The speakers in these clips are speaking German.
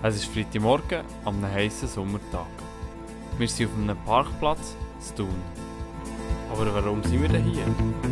Es ist Freitagmorgen an einem heißen Sommertag. Wir sind auf einem Parkplatz in Thun. Aber warum sind wir denn hier?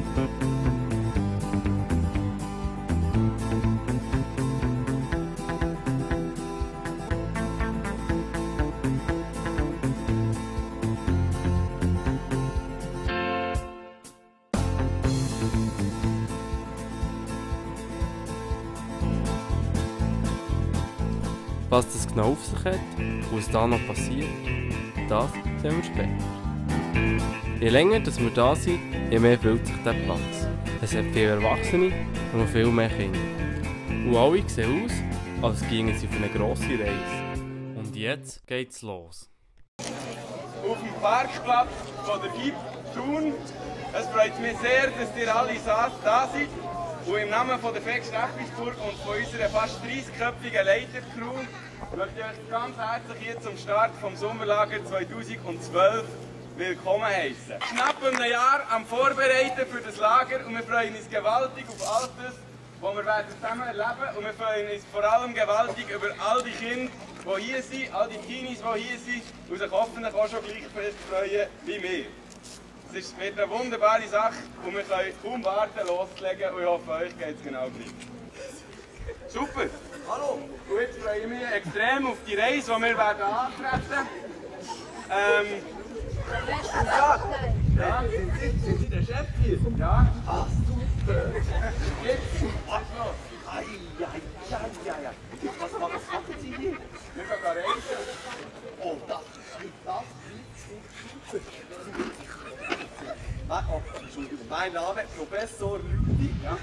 Was das genau auf sich hat und was da noch passiert, das sehen wir später. Je länger dass wir da sind, je mehr füllt sich der Platz. Es hat viele Erwachsene und noch viel mehr Kinder. Und alle sehen aus, als gingen sie auf eine grosse Reise. Und jetzt geht's los. Auf dem Parkplatz von der HIP Thun. Es freut mich sehr, dass ihr alle da seid. Und im Namen von der FEG Steffisburg und von unserer fast 30-köpfigen Leitercrew möchte ich euch ganz herzlich hier zum Start des Sommerlager 2012 willkommen heißen. Knapp ein Jahr am Vorbereiten für das Lager und wir freuen uns gewaltig auf all das, was wir zusammen erleben werden. Und wir freuen uns vor allem gewaltig über all die Kinder, die hier sind, all die Teenies, die hier sind und sich hoffentlich auch schon gleich freuen wie wir. Es wird eine wunderbare Sache und wir können kaum warten loszulegen und ich hoffe, euch geht es genau gleich. Super! Hallo! Und jetzt freue ich mich extrem auf die Reise, die wir antreten werden. Ja. Sind Sie der Chef hier? Ja. Ah, super! Jetzt! Was los? Ja. Was machen Sie hier? Wir gehen reisen. Oh, das super! Oh, Entschuldigung, mein Name ist Professor Lüthi. Ja.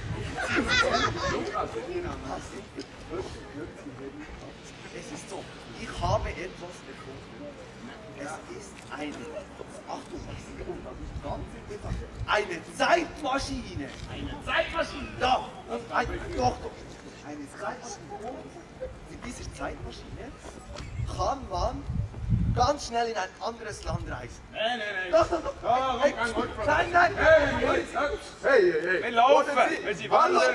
Es ist so, ich habe etwas gefunden. Es ist eine, Achtung, das ist ganz interessant, eine Zeitmaschine. Eine Zeitmaschine? Ja, doch. Eine Zeitmaschine. Mit dieser Zeitmaschine kann man ganz schnell in ein anderes Land reisen. Nein. Doch. Nein. Hey. Wir laufen. Wir sind Wanderer.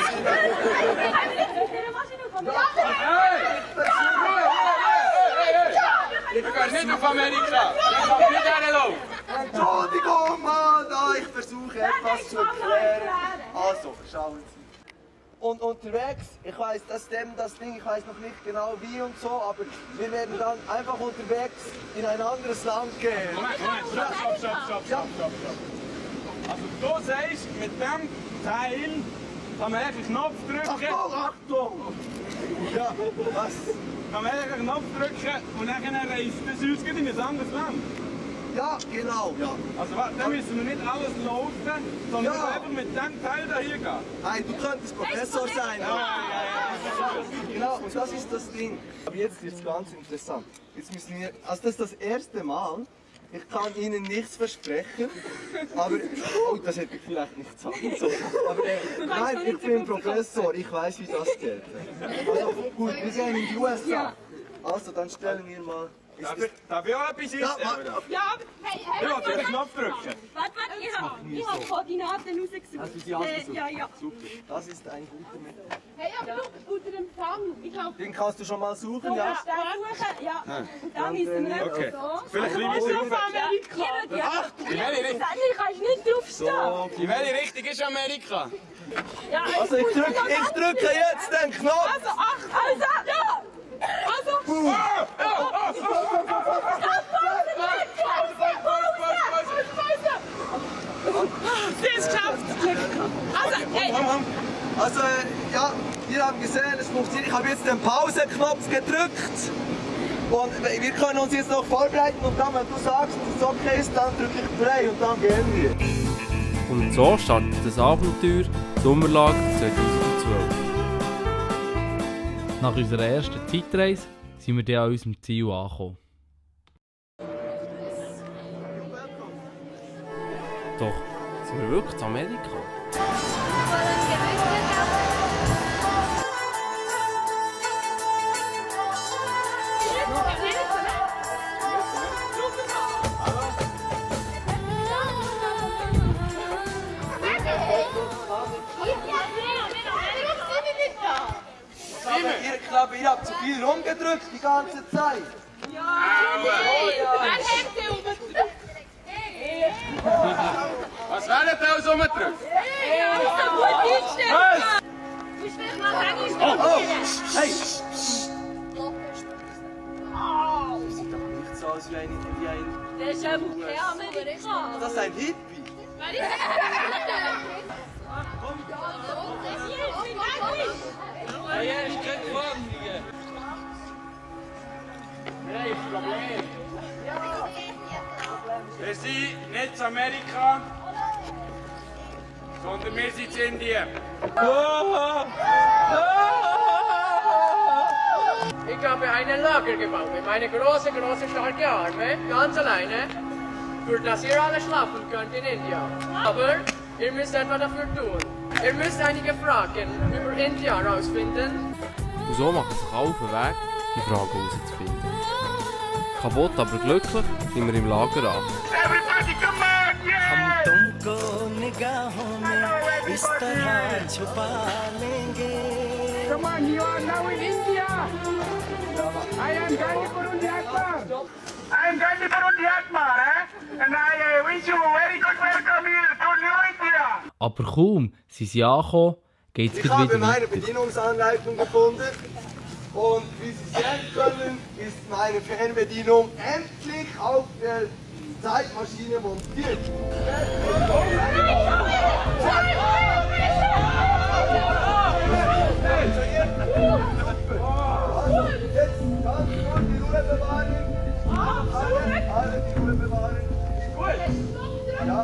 Ich gehe nicht auf Amerika. Ich kann nicht herlaufen. Entschuldigung, Mann. Ich versuche etwas zu erklären. Also, schauen Sie. Und unterwegs, ich weiss, das Ding, ich weiss noch nicht genau wie und so, aber wir werden dann einfach unterwegs in ein anderes Land gehen. Moment, stopp. Also du sagst, mit dem Teil kann man einen Knopf drücken. Achtung! Ja, was? Kann man einen Knopf drücken und dann reist das uns in ein anderes Land. Ja, genau. Ja. Also dann müssen wir nicht alles laufen, sondern einfach mit dem Teil hier gehen. Hey, du könntest Professor sein. Ja. Genau, und das ist das Ding. Aber jetzt ist es ganz interessant. Jetzt müssen wir, also das ist das erste Mal. Ich kann Ihnen nichts versprechen, aber das hätte ich vielleicht nicht sagen sollen. Aber nein, ich bin Professor, ich weiß, wie das geht. Also gut, wir gehen in die USA. Also dann stellen wir mal. Darf ich auch etwas einstellen? Ja, hey. Ich will den Knopf drücken. Warte, ich habe Koordinaten rausgesucht. Hast du sie ausgesucht? Ja. Super. Das ist ein guter Methode. Hey, aber du, unter dem Fang. Den kannst du schon mal suchen, ja? Ja. Und dann müssen wir okay. So. Vielleicht ein bisschen auf Amerika. Ach, in welche Richtung? Ich kann nicht draufstehen. In welche Richtung ist Amerika? Ja, Also ich drücke jetzt den Knopf. Also, ja. Also. Sie ist geschafft. Also, ja, wir haben gesehen, es funktioniert. Ich habe jetzt den Pause-Knopf gedrückt. Und wir können uns jetzt noch vorbereiten und dann, wenn du sagst, dass es okay ist, dann drücke ich Play und dann gehen wir. Und so startet das Abenteuer Sommerlager 2012. Nach unserer ersten Zeitreise sind wir dann an unserem Ziel angekommen. Doch, sind wir wirklich in Amerika? Ich glaube, ihr habt zu viel viel rumgedrückt die ganze Zeit. Wer hat den umgedrückt? Was werden die alles umgedrückt? Ja, ist doch gut eingestellt. Du bist vielleicht mal Oh, hey! Sie sieht doch nicht so aus wie ein... Der ist ja wohl kein Amerikaner. Das ist ein Hippie. Wer ist Wir sind nicht in Amerika, sondern wir sind in Indien. Ich habe ein Lager gebaut mit meinen großen, starken Armen, ganz alleine, für das ihr alle schlafen könnt in Indien. Aber ihr müsst etwas dafür tun. Ihr müsst einige Fragen über Indien herausfinden. Und so machen sich alle auf den Weg, die Fragen herauszufinden. Kaputt, aber glücklich sind wir im Lager an. Everybody come on, yeah! तुमको निगाहों में इस तरह छुपा लेंगे। Come on, you are now in India. I am Gandhi Purundi Akbar. I am Gandhi Purundi Akbar, and I wish you a very good welcome here to New India. Aber kaum sind sie angekommen, geht es Ich wieder habe meine weiter. Bedienungsanleitung gefunden. Und wie Sie sehen können, ist meine Fernbedienung endlich auf der Zeitmaschine montiert. Jetzt ganz gut die Ruhe bewahren. Alle die Ruhe bewahren. Gut. Ja,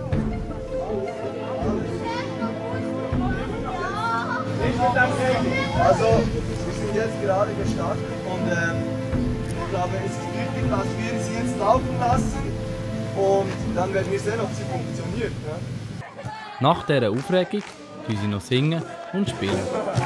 also, wir sind jetzt gerade gestartet und ich glaube, es ist wichtig, dass wir sie jetzt laufen lassen und dann werden wir sehen, ob sie funktioniert. Ja? Nach dieser Aufregung tun sie noch singen und spielen.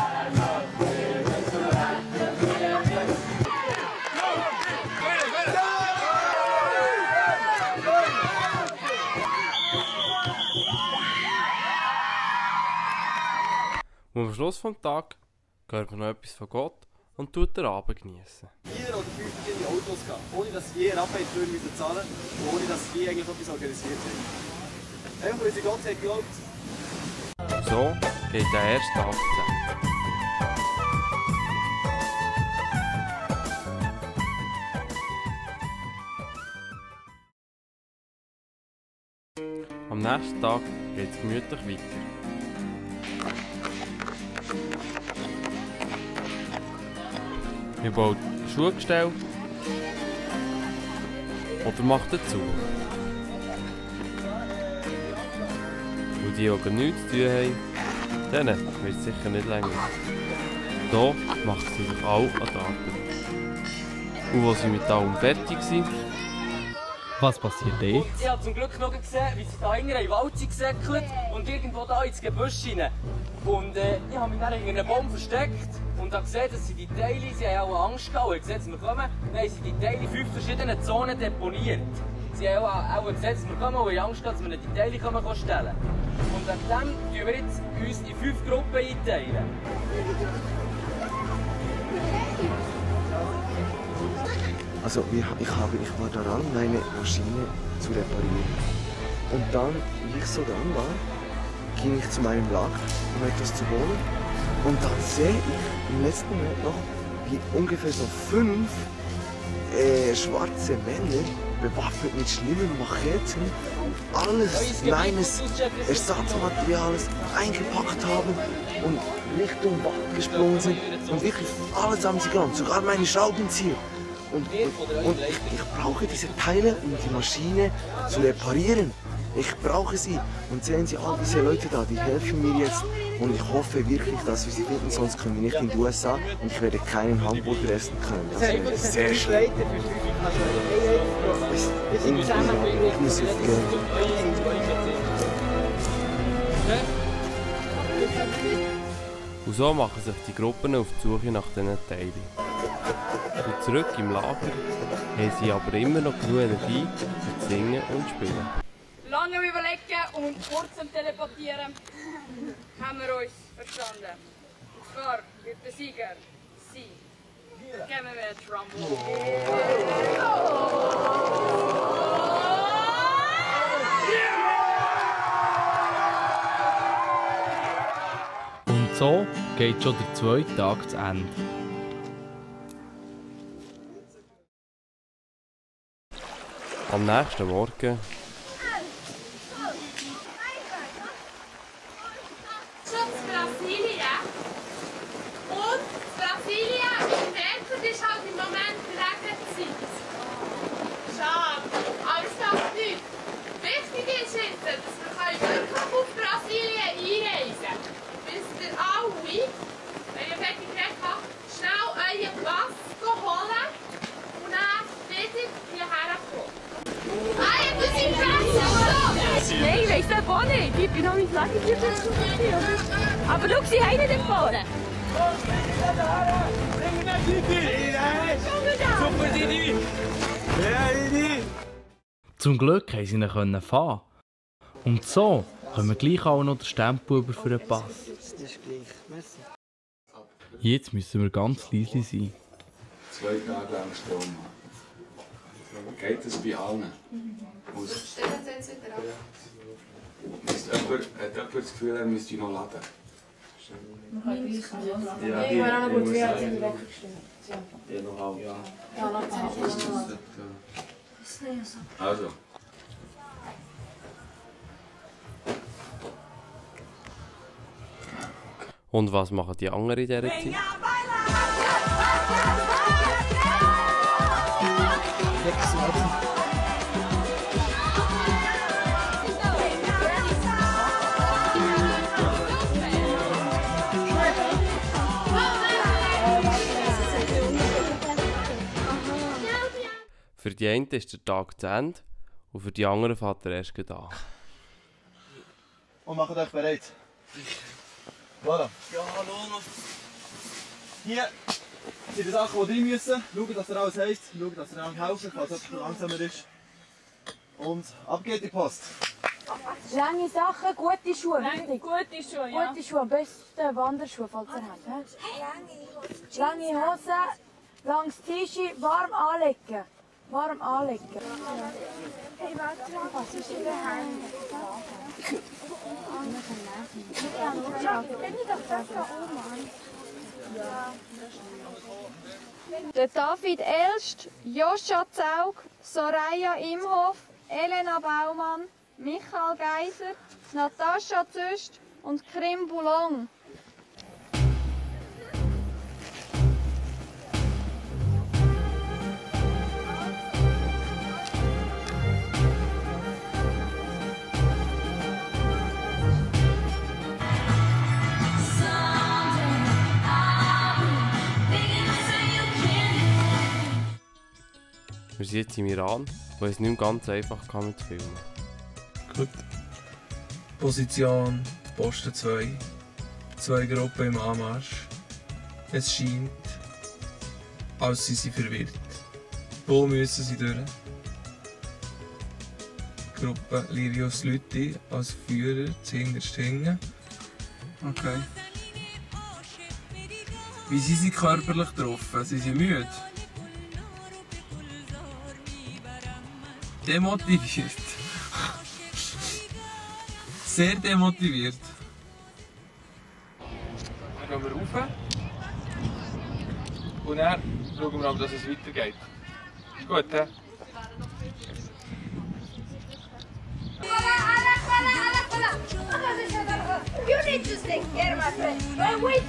Und am Schluss des Tages hört man noch etwas von Gott und tut den Abend genießen. 4 oder 5 verschiedene Autos gehabt, ohne dass je Rabatt für zahlen und ohne dass je eigentlich etwas organisiert hat. Einfach weil sie Gott hat geglaubt. Und so geht der erste Tag zu Ende. Am nächsten Tag geht es gemütlich weiter. Wir bauen Schuhgestell oder macht dazu. Und die, die nichts zu tun haben, denen wird es sicher nicht länger. Hier machen sie sich alle an die Arbeit. Und als sie mit allem fertig sind, Was passiert jetzt? Ich habe zum Glück noch gesehen, wie sie da hinten in den Wald gesäckelt und irgendwo da ins Gebüsch rein. Und ich habe mich dann in einem Baum versteckt und habe gesehen, dass sie die Teile, sie haben auch Angst gehabt, und gesehen, dass wir kommen, dann haben sie die Teile in 5 verschiedenen Zonen deponiert. Sie haben auch gesehen, dass wir kommen und haben Angst gehabt, dass wir die Teile stellen können. Und wegen dem tun wir jetzt uns in 5 Gruppen einteilen. Also ich war daran, meine Maschine zu reparieren. Und dann, wie ich so dran war, ging ich zu meinem Lager, um etwas zu holen. Und dann sehe ich im letzten Moment noch, wie ungefähr so 5 schwarze Männer, bewaffnet mit schlimmen Macheten, alles meines Ersatzmaterials eingepackt haben und Richtung Wald gesprungen sind. Und wirklich alles haben sie genommen, sogar meine Schraubenzieher. Und ich brauche diese Teile, um die Maschine zu reparieren. Ich brauche sie. Und sehen Sie all diese Leute da, die helfen mir jetzt. Und ich hoffe wirklich, dass wir sie finden, sonst können wir nicht in die USA und ich werde keinen Hamburger essen können. Das wäre sehr schlimm. Ich muss jetzt gehen. Und so machen sich die Gruppen auf die Suche nach diesen Teilen. Und zurück im Lager haben sie aber immer noch genug Energie für das Singen und Spielen. Lange überlegen und kurz am Teleportieren haben wir uns verstanden. Und zwar wird der Sieger sein. Geben wir einen Trumbo. Und so geht schon der zweite Tag zu Ende. Am nächsten Morgen Schutz Brasilien. Und Brasilien im Winter ist halt im Moment Regenzeit. Schade, aber es macht nichts. Wichtig ist jetzt, dass wir wirklich auf Brasilien einreisen können. Müsst ihr alle, wenn ihr fertig geredet habt, schnell euren Pass holen und dann wieder hierher kommen. Nein, ich weiss das auch nicht. Ich bin noch nicht lange hier. Aber schau, sie haben nicht vorne. Zum Glück haben sie ihn fahren. Und so können wir gleich auch noch den Stempel über für den Pass. Jetzt müssen wir ganz leise sein. 2 Tage lang Strom. Geht das bei allen? Stellen Sie jetzt wieder ab. Hat jemand das Gefühl, er müsste noch laden? Ja, ich war auch gut, wie hat sie weggestimmt. Ja, noch halb. Ja, noch halb. Also. Und was machen die anderen in dieser Zeit? Für die einen ist der Tag zu Ende und für die anderen fährt er erst an. Und macht euch bereit. Voilà. Ja, hallo. Hier sind die Sachen, die rein müssen. Schaut, dass ihr alles habt. Schaut, dass ihr euch helfen, falls es langsamer ist. Und ab geht die Post. Lange Sachen, gute Schuhe. Gute Schuhe, ja. Gute Schuhe, am besten Wanderschuhe, falls ihr habt. Lange Hosen, langes T-Shirt, warm anlegen. Warm anlegen. Hey, warte mal, was ist in der Hand? Der David Elst, Joscha Zaug, Soraya Imhoff, Elena Baumann, Michael Geiser, Natascha Züst und Krim Boulon. Wir sind jetzt im Iran, wo es nicht mehr ganz einfach kann mit Filmen. Gut. Position, Posten 2. 2 Gruppen im Anmarsch. Es scheint, als sie sind verwirrt. Wo müssen sie durch? Die Gruppe Lirios Lütti als Führer zuhinterst hängen. Okay. Wie sind sie körperlich drauf? Sind sie müde? Demotiviert. Sehr demotiviert. Dann gehen wir rauf. Und dann schauen wir aber, dass es weitergeht. Ist gut, hä? You need to stay here, my friend. Oh, wait.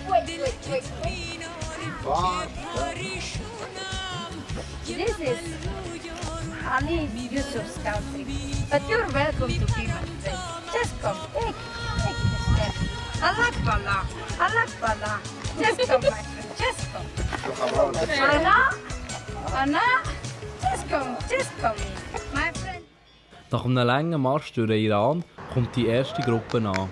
This is Ali Yusuf's country. But you're welcome to be my friend. Just come, take the step. Allah Bala. Just come, my friend, just come. Anna, just come, my friend. Nach einem langen Marsch durch den Iran kommt die erste Gruppe an.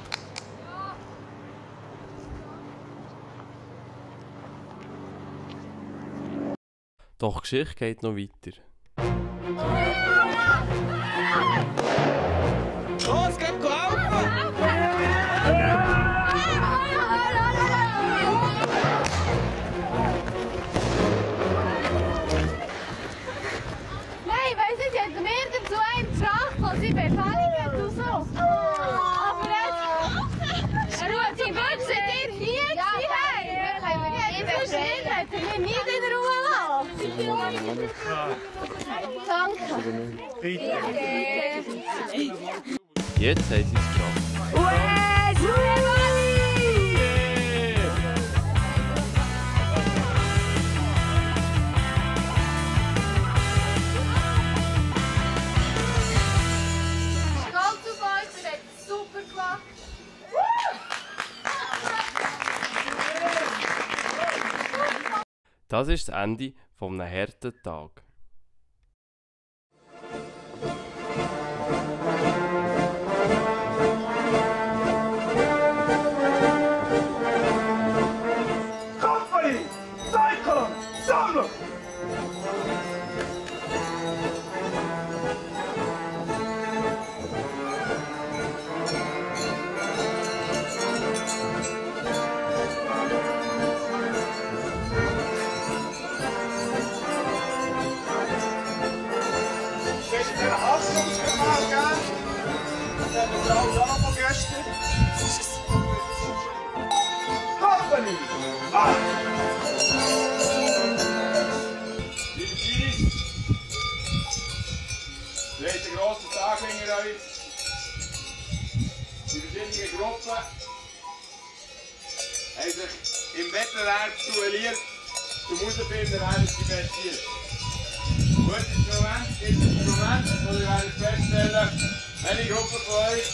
Doch die Geschichte geht noch weiter. Los, geht laufen! hätten wir dazu einen gefragt, was sie befehligt und so. Aber jetzt... Die Wünsche sind hier gewesen. Das hätten wir nicht in Ruhe lassen. Danke. Jetzt haben sie es geschafft. Stolz auf euch, ihr habt es super gemacht. Das ist das Ende eines harten Tages. Company! Cyclone! Sammlung! Company! Ah! Liebe Teenies, ihr habt einen grossen Tag hinter euch. Die verschiedenen Gruppen haben sich im Wettbewerb duelliert, um herauszufinden, wer ist die Beste ist. Gut, ist der Moment, wo ihr werdet feststellen, welche Gruppe von euch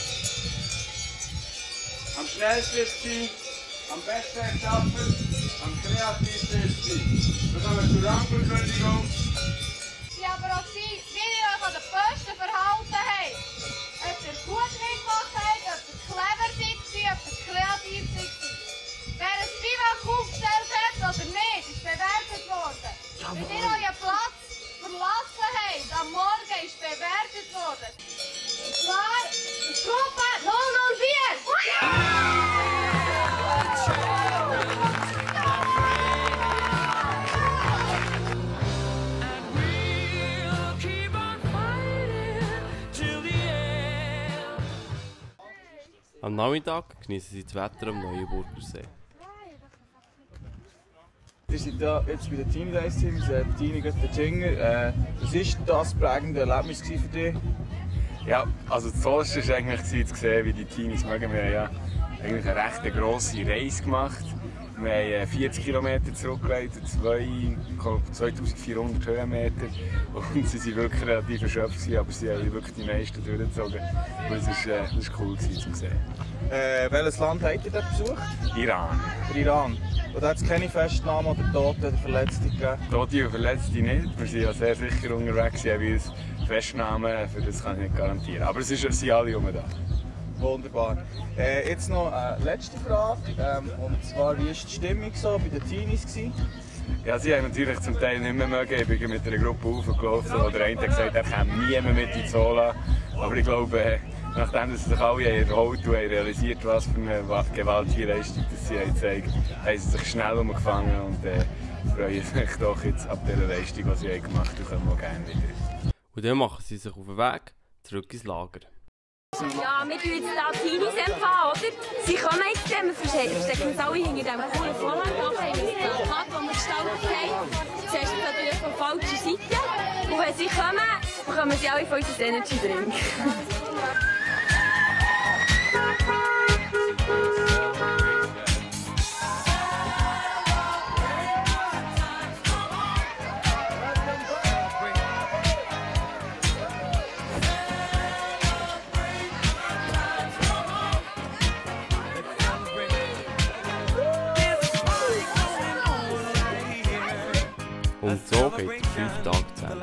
am schnellsten ist, am besten geschafft, am kreativsten ist. Wir kommen zur Rangverkündigung. Ja, aber auch Sie, wie ihr euch an den besten verhalten habt. Ob ihr gut mitgemacht habt, ob ihr clever seid, ob ihr kreativ seid. Wer ein Biwak aufgestellt hat oder nicht, ist bewertet worden. Wenn ihr euren Platz verlassen habt, am Morgen ist bewertet worden. Und zwar die Gruppe 004! Am Nachmittag genießen sie das Wetter am Neuenburger See. Wir sind hier jetzt bei den Teenie Days, wir sind Teenie Göttingen. Was war das prägende Erlebnis für dich? Ja, also das Tollste war eigentlich zu sehen, wie die Teenies mögen. Wir haben ja eigentlich eine recht grosse Reise gemacht. Wir haben 40 Kilometer zurückgelegt, 2400 Höhenmeter. Und sie waren wirklich relativ erschöpft, aber sie haben wirklich die meisten durchgezogen. Das war cool zu sehen. Welches Land habt ihr dort besucht? Iran. Der Iran. Und da hat es keine Festnahmen oder Tote oder Verletzte gegeben? Tote und Verletzte nicht. Wir sind ja sehr sicher unterwegs. Haben wir uns Festnahmen, für das kann ich nicht garantieren. Aber es sind alle um da. Wunderbar. Jetzt noch eine letzte Frage. Und zwar, wie war die Stimmung so bei den Teenies? Ja, sie haben natürlich zum Teil nicht mehr mögen. Ich bin mit einer Gruppe aufgelaufen, wo der eine hat gesagt, er käme nie mehr mit in die Zola. Aber ich glaube, nachdem sie sich alle erholt und realisiert, was für eine gewaltige Leistung sie zeigen, haben sie sich schnell umgefangen und freuen sich doch jetzt ab dieser Leistung, die sie gemacht haben, und kommen auch gerne wieder. Und dann machen sie sich auf den Weg zurück ins Lager. Ja, wir tun jetzt hier Teenies empfangen, oder? Sie kommen jetzt, wir verstecken uns alle hinter diesem coolen Vorhang. Da haben wir ein Plakat, das wir gestaltet haben. Sie ist natürlich von der falschen Seite. Und wenn sie kommen, bekommen sie alle von unserem Energy Drink. Und so geht es 5 Tage zusammen.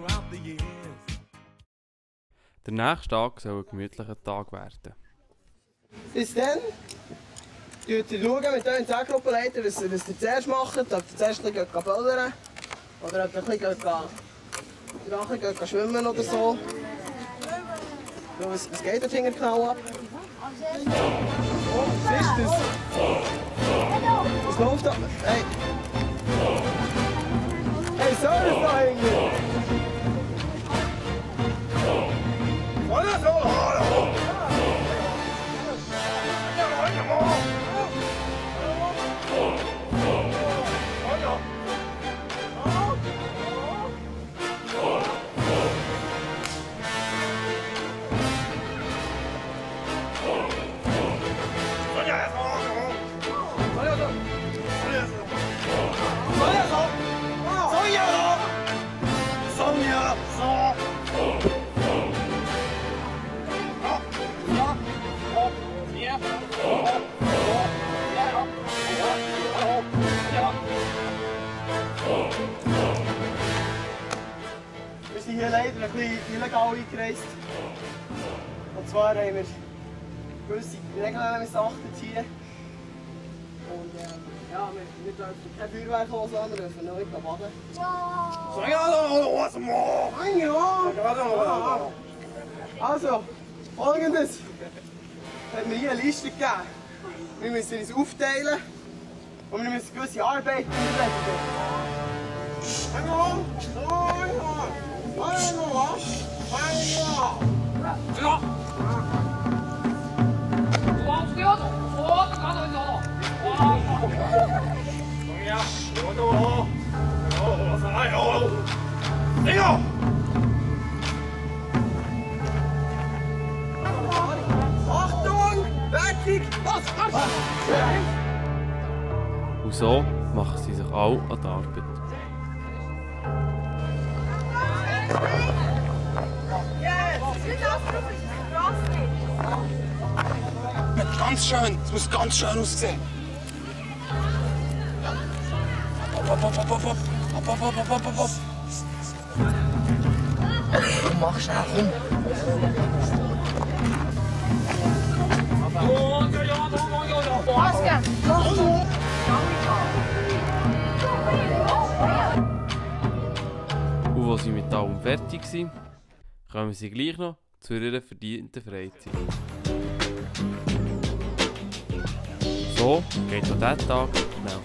Der nächste Tag soll ein gemütlicher Tag werden. Bis dann schaut ihr mit euren Zeitgruppenleitern, was ihr zuerst macht. Ob ihr zuerst ein bisschen böllern oder ob ihr ein bisschen schwimmen oder so. Was geht dort hinten genau ab? Was ist das? Was läuft da? Hey! Hey, so ist da hinten! Ja, so. Wir sind hier leider ein bisschen illegal eingereist. Und zwar haben wir gewisse Regeln missachtet hier. Und ja, wir dürfen kein Feuerwerk loslassen, wir dürfen noch nicht baden. Also, Folgendes hat mir hier eine Liste gegeben. Wir müssen uns aufteilen und wir müssen gewisse Arbeiten erledigen. Achtung! Fertig! Was? Und so machen sie sich alle an die Arbeit. Ganz schön, es muss ganz schön aussehen. Hopp. Mach schnell, komm. Und als sie mit allem fertig sind, kommen sie gleich noch zu ihrer verdienten Freizeit. So geht auch dieser Tag schnell.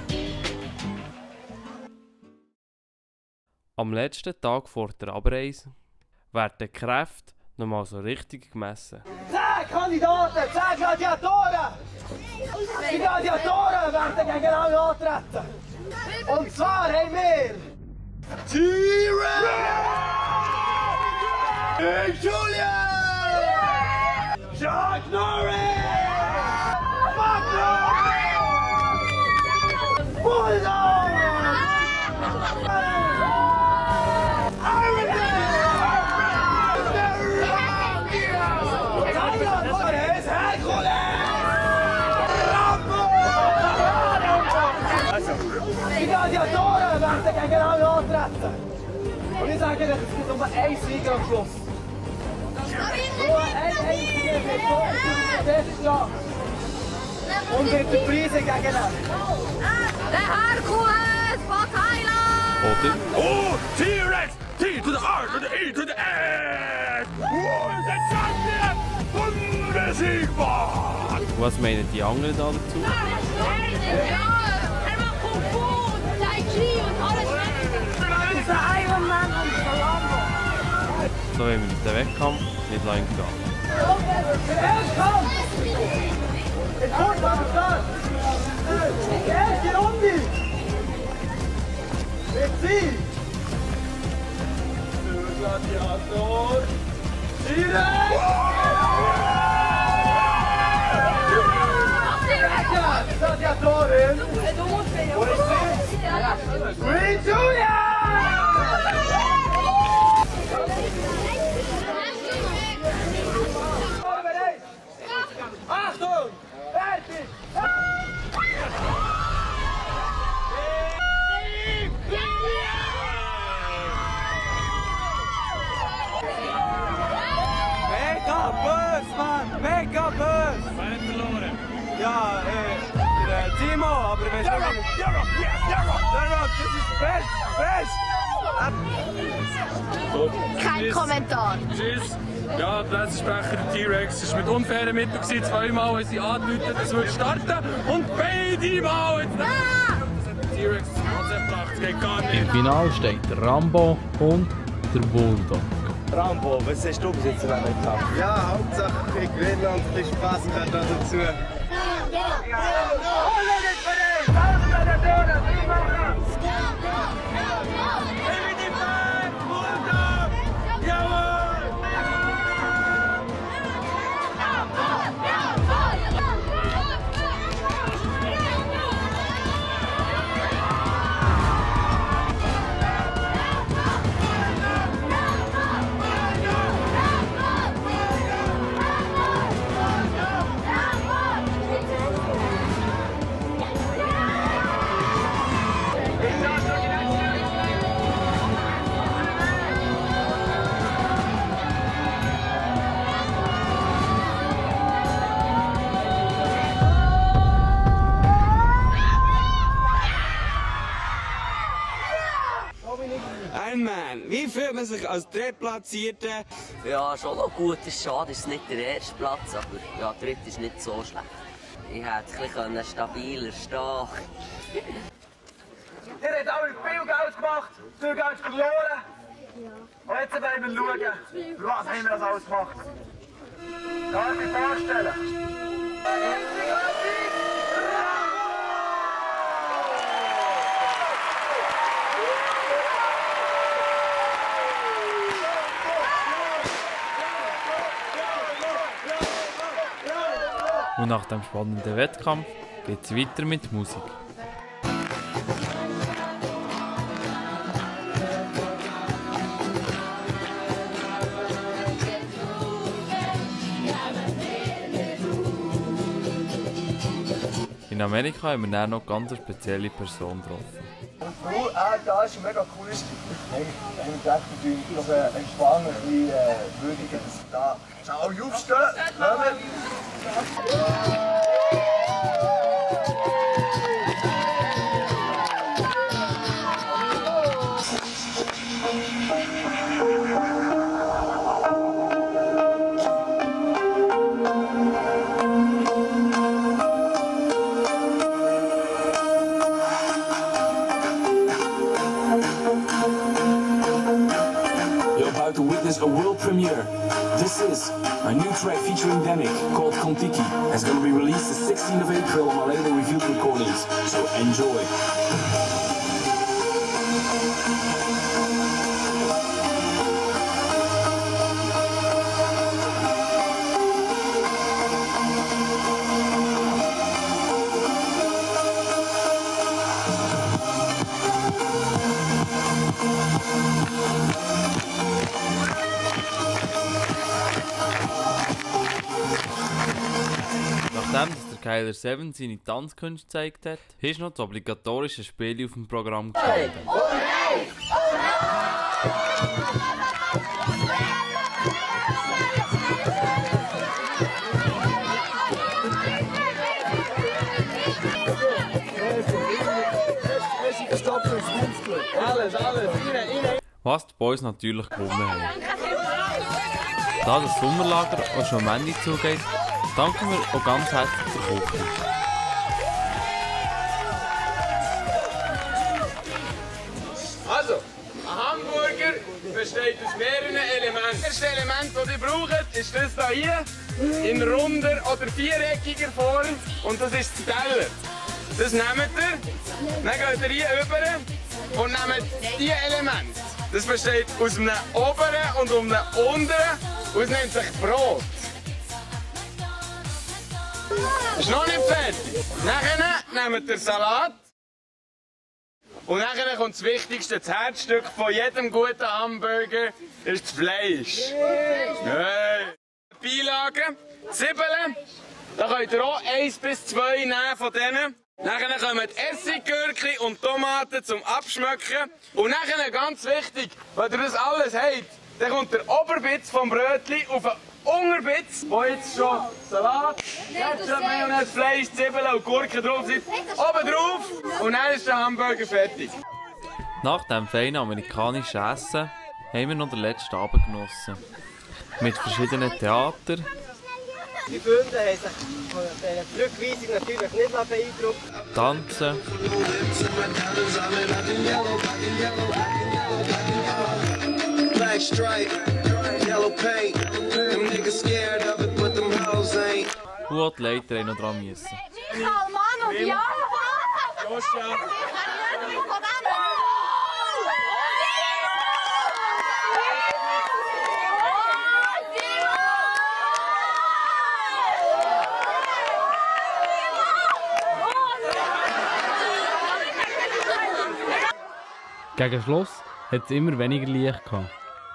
Am letzten Tag vor der Abreise werden die Kräfte nochmal so richtig gemessen. 10 Kandidaten, 10 Gladiatoren! Die Gladiatoren werden gegeneinander antreten. Und zwar haben wir T-Rex! Julian! Chuck Norris! Bulldog! Die Gladiatoren werden gegeneinander antreten. Und ich sage euch, es gibt nur einen Sieger am Schluss. Nur ein einziger wird so dran. Und wird die Preise gegeneinander. Der Herkules von Thailand! Oder? Oh, T-Rex! T to the R to the E to the S! Who is the champion? Unbesiegbar! Was meinen die anderen da dazu? Ja, er macht Kung Fu und Tai Chi und alles Mögliche. Dieser Iron Man und Salamo. So wollen wir mit dem Wettkampf nicht lang gehen. Der Endkampf! In Kurz am Start! Die erste Runde! Mit Sie! Der Gladiator! T-Rex! Gladiatorin! Wo ist sie? Green Julia! Achtung! Fertig! Mega bös, Mann! Mega bös! Wer hat verloren? Ja, der Timo, aber ich weiß nicht. Der Rock, das ist best! Kein Kommentar. Tschüss. Ja, der Pressesprecher der T-Rex ist mit unfairen Mitteln gewesen. Zweimal haben sie angedeutet, es würde starten. Und beide Mal jetzt. Das hat der T-Rex das Konzept gebracht. Das geht gar nicht. Im Finale steht der Rambo und der Bulldog. Rambo, was hast du bis jetzt erlebt? Ja, Hauptsache ich gewinne und ein bisschen Spaß gehört dazu. man sich als Drittplatzierter? Ja, schon noch gut. Es ist schade, es ist nicht der erste Platz, aber ja, der dritte ist nicht so schlecht. Ich hätte ein bisschen stabiler stehen. Ihr habt alle viel Geld gemacht, viel Geld verloren. Und jetzt wollen wir schauen, für was haben wir das alles gemacht. Kann ich mir vorstellen. Und nach dem spannenden Wettkampf geht es weiter mit Musik. In Amerika haben wir dann noch eine ganz spezielle Person getroffen. Und da ist mega cool. Ich habe gedacht, natürlich noch entspannen, ein bisschen würdigen, dass da alle aufstehen. To witness a world premiere. This is a new track featuring Demic called Kontiki. It's going to be released the 16th of April on our label Revealed Recordings. So enjoy. Nachdem der Kyler 7 seine Tanzkünste gezeigt hat, ist noch das obligatorische Spiel auf dem Programm gestanden. Was die Boys natürlich gewonnen haben. Da das Sommerlager auch schon am Ende zugeht, danken wir auch ganz herzlich der Küche. Also, ein Hamburger besteht aus mehreren Elementen. Das erste Element, das ihr braucht, ist das hier in runder oder viereckiger Form und das ist das Teller. Das nehmt ihr, dann geht ihr hier rüber und nehmt diese Elemente. Das besteht aus einem oberen und einem unteren und es nennt sich Brot. Ist noch nicht fertig. Nachher nehmt ihr Salat. Und nachher kommt das Wichtigste, das Herzstück von jedem guten Hamburger, ist das Fleisch. Hey. Beilagen, Zwiebeln. Da könnt ihr auch 1 bis 2 nehmen von denen. Nachher kommen Essiggürkli und Tomaten zum Abschmecken. Und nachher, ganz wichtig, wenn ihr das alles habt, dann kommt der Oberbitz vom Brötchen auf den Unterbitz, wo jetzt schon Salat, Ketchup, Mayonnaise, Fleisch, Zwiebeln und Gurken drauf sind, oben drauf und dann ist der Hamburger fertig. Nach dem feinen amerikanischen Essen haben wir noch den letzten Abend genossen. Mit verschiedenen Theatern. Die Freunde haben sich von dieser Rückweisung natürlich nicht beeindruckt. Tanzen. Und auch die Leiter haben noch dran müssen. Mann und ja! Joscha! Gegen Schluss hat es immer weniger Licht gehabt.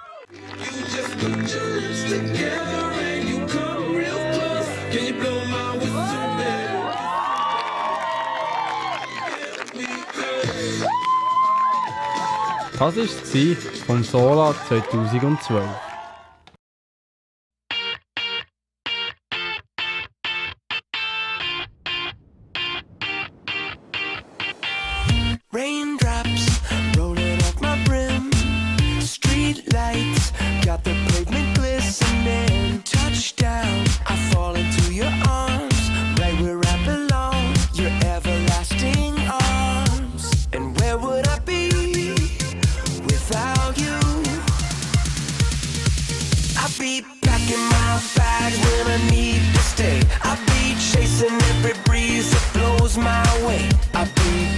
Das war es vom Sola 2012. Raindrops rolling off my brim. Street lights. be packing my bags when I need to stay. I'll be chasing every breeze that blows my way. I'll be